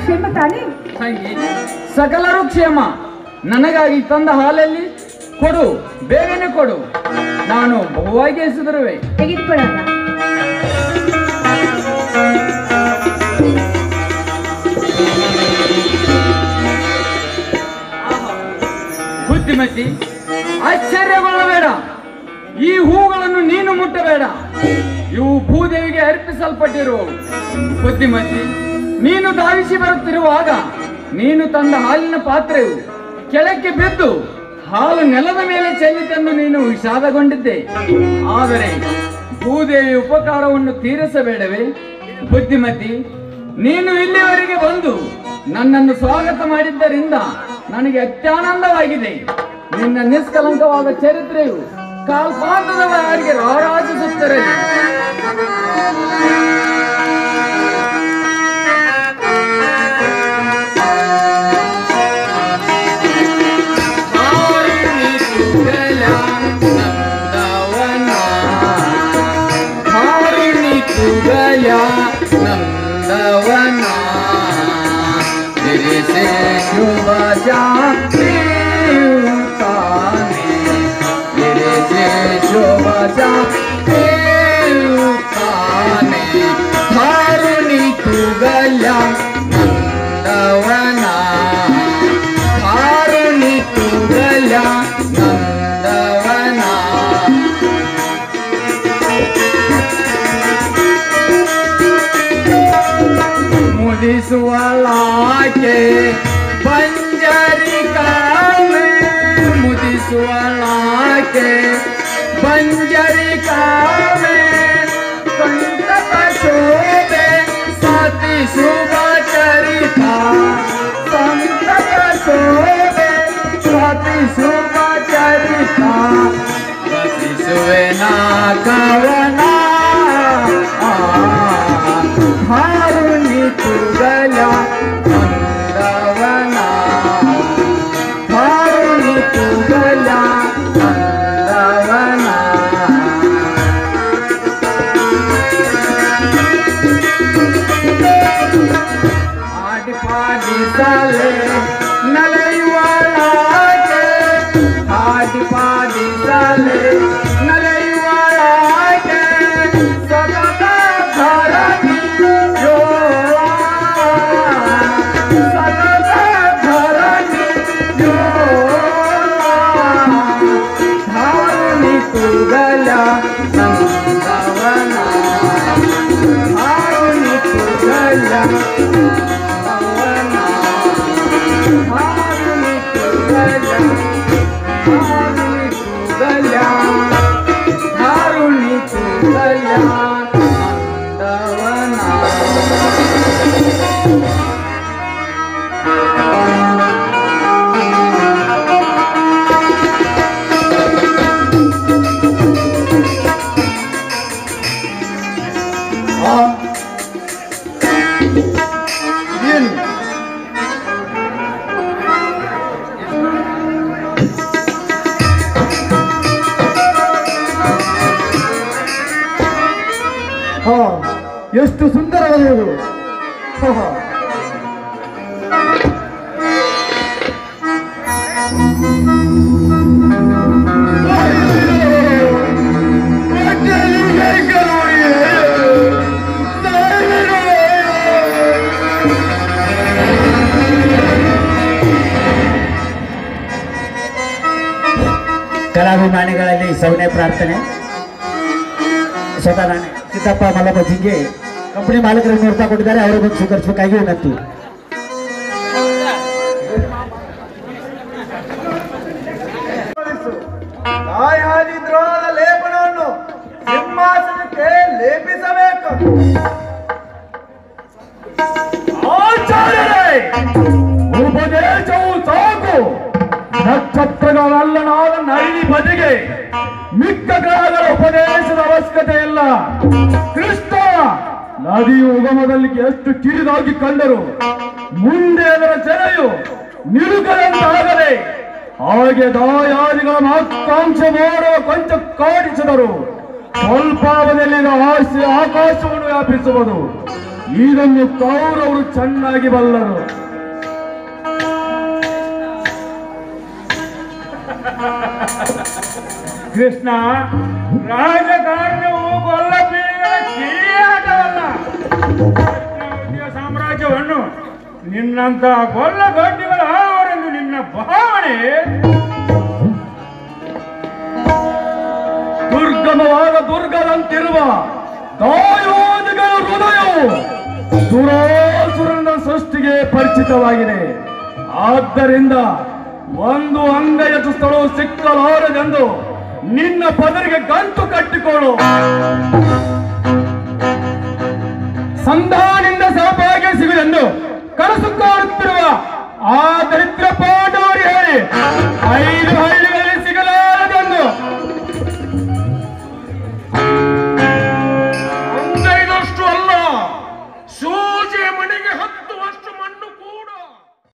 ಕ್ಷೇಮ ತಾನೇ? ತಂಗಿ, ಸಕಲರು ಕ್ಷೇಮ. ನನಗಾಗಿ ತಂದ ಹಾಲಲ್ಲಿ ಕೊಡು, ಬೇಗನೆ ಕೊಡು. ನಾನು ಬಹುವಾಗಿ ಎಸೆದಿರುವೆ. ತೆಗೆದುಕೊಳ್ಳೋಣ. ಬುದ್ಧಿಮತಿ, ಆಶ್ಚರ್ಯಗೊಳ್ಳಬೇಡ. ಈ ಹೂಗಳನ್ನು ನೀನು ಮುಟ್ಟಬೇಡ. ಇವು ಭೂದೇವಿಗೆ ಅರ್ಪಿಸಲ್ಪಟ್ಟಿರುವವು. ಬುದ್ಧಿಮತಿ, ನೀನು ಧಾವಿಸಿ ಬರುತ್ತಿರುವಾಗ ನೀನು ತಂದ ಹಾಲಿನ ಪಾತ್ರೆಯು ಕೆಳಕ್ಕೆ ಬಿದ್ದು ಹಾಲು ನೆಲದ ಮೇಲೆ ಚೆಲ್ಲಿತೆಂದು ನೀನು ವಿಷಾದಗೊಂಡಿದ್ದೆ. ಆದರೆ ಭೂದೇವಿ ಉಪಕಾರವನ್ನು ತೀರಿಸಬೇಡವೇ? ಬುದ್ಧಿಮತಿ, ನೀನು ಇಲ್ಲಿವರೆಗೆ ಬಂದು ನನ್ನನ್ನು ಸ್ವಾಗತ ಮಾಡಿದ್ದರಿಂದ ನನಗೆ ಅತ್ಯಾನಂದವಾಗಿದೆ. ನಿನ್ನ ನಿಷ್ಕಲಂಕವಾದ ಚರಿತ್ರೆಯು ಕಾಲ್ಪಾಂತದವರೆಗೆ ರಾರಾಜಿಸುತ್ತಿರಲಿ. ನಂದವನ ತಿರಿಸೆ ಶುಭ ಶಾಂತಿ ತಾನೆ, ತಿರಿಸೆ ಶುಭ ಶಾಂತಿ ತಾನೆ. ಹಾರುಣಿ ತುಗಲ ನಂದವನ, ಹಾರುಣಿ ತುಗಲ ನಂದವನ. ಮುದಿಸುವಳಾಕೆ ಬಂಜರಿಕಾನೆ, ಮುದಿಸುವಳಾಕೆ ಬಂಜರಿಕಾನೆ. ಕಂಟಕ ಶೋಭೆ ಸತಿ ಶುಭ ಚರಿತ, ಕಂಟಕ ಶೋಭೆ ಸತಿ ಶುಭ ಚರಿತ. ರಚಿಸುವೆ ನಾ ಕವನ ಹಾರುಣಿ ತುಗಲ ನಂದವನ, ಹಾರುಣಿ ತುಗಲ ನಂದವನ. ಆಡಿ ಪಾಡಿಸಲೆ ನಲೆಯುವಳಾಗೆ, ಆಡಿ ಪಾಡಿಸಲೆ ನಲೆಯುವಳಾಗೆ. ಸದಾ ಧರಣಿ ತುಗಲ ನಂದವನ, ಹಾರುಣಿ ತುಗಲ ನಂದವನ, ಹಾರುಣಿ ತುಗಲ, ಹಾರುಣಿ ತುಗಲ, ಹಾರುಣಿ ತುಗಲ ನಂದವನ. ಎಷ್ಟು ಸುಂದರವಾದದು. ಕಲಾಭಿಮಾನಿಗಳಲ್ಲಿ ಸೌನೆ ಪ್ರಾರ್ಥನೆ. ಸ್ವತಃ ನಾನೇ ಸಿದ್ದಪ್ಪ ಮಲ್ಲಪ್ಪ ಜಿಂಗೆ ಕಂಪನಿ ಮಾಲೀಕರನ್ನು ನೋಡ್ತಾ ಕೊಟ್ಟಿದ್ದಾರೆ, ಅವರು ಬಂದು ಸ್ವೀಕರಿಸಬೇಕಾಗಿ ವಿನಂತಿ. ದ್ರೋಹದ ಲೇಪನವನ್ನು ಸಿಂಹಾಸನಕ್ಕೆ ಲೇಪಿಸಬೇಕು. ಆಚಾರ್ಯರೇ, ಉಪದೇಶವು ಸಾಕು. ನಕ್ಷತ್ರಗಳಲ್ಲನಾದ ನೈಲಿ ಬದಿಗೆ ಮಿಕ್ಕ ಗ್ರಹಗಳ ಉಪದೇಶದ ಅವಶ್ಯಕತೆ ಇಲ್ಲ. ಕೃಷ್ಣ ನದಿಯು ಉಗಮದಲ್ಲಿ ಎಷ್ಟು ಕಿರಿದಾಗಿ ಕಂಡರು ಮುಂದೆ ಅದರ ಚೆರೆಯು ನಿಲುಕದಂತಾಗದೆ ಹಾಗೆ ದಾಯಾದಿಗಳ ಆಕಾಂಕ್ಷೆ ಮಾಡುವ ಕೊಂಚ ಕಾಡಿಸಿದರು. ಸ್ವಲ್ಪ ಅವಧಿಯಲ್ಲಿ ಆಕಾಶವನ್ನು ವ್ಯಾಪಿಸುವುದು. ಇದನ್ನು ಕೌರವರು ಚೆನ್ನಾಗಿ ಬಲ್ಲರು. ಕೃಷ್ಣ, ರಾಜಕಾರಣವು ಗೊಲ್ಲಪೀಳಿಗಳ ಕಿರಿಯಾಟವಲ್ಲ. ಸಾಮ್ರಾಜ್ಯವನ್ನು ನಿನ್ನಂತ ಗೊಲ್ಲಗಡ್ಡಿಗಳ ಅವರೆಂದು ನಿನ್ನ ಭಾವನೆ. ದುರ್ಗಮವಾದ ದುರ್ಗದಂತಿರುವ ದಾಯೋದಿಗಳ ಹೃದಯವು ದುರಾಸುರನ ಸೃಷ್ಟಿಗೆ ಪರಿಚಿತವಾಗಿದೆ. ಆದ್ದರಿಂದ ಒಂದು ಅಂಗೈಯಷ್ಟು ಸ್ಥಳವು ಸಿಕ್ಕಲಾರದೆಂದು ನಿನ್ನ ಪದರಿಗೆ ಗಂಟು ಕಟ್ಟಿಕೊಳ್ಳು. ಸಂಧಾನಿಂದ ಸೌಭಾಗ್ಯ ಸಿಗುವುದೆಂದು ಕನಸು ಕಾಣುತ್ತಿರುವ ಆ ದರಿದ್ರ ಪಾಂಡವರು ಹೇಳಿ 5